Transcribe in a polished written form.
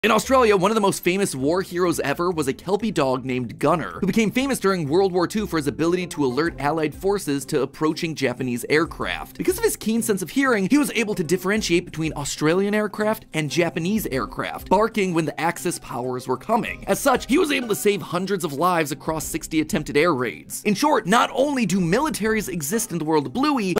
In Australia, one of the most famous war heroes ever was a Kelpie dog named Gunner, who became famous during World War II for his ability to alert Allied forces to approaching Japanese aircraft. Because of his keen sense of hearing, he was able to differentiate between Australian aircraft and Japanese aircraft, barking when the Axis powers were coming. As such, he was able to save hundreds of lives across 60 attempted air raids. In short, not only do militaries exist in the world of Bluey,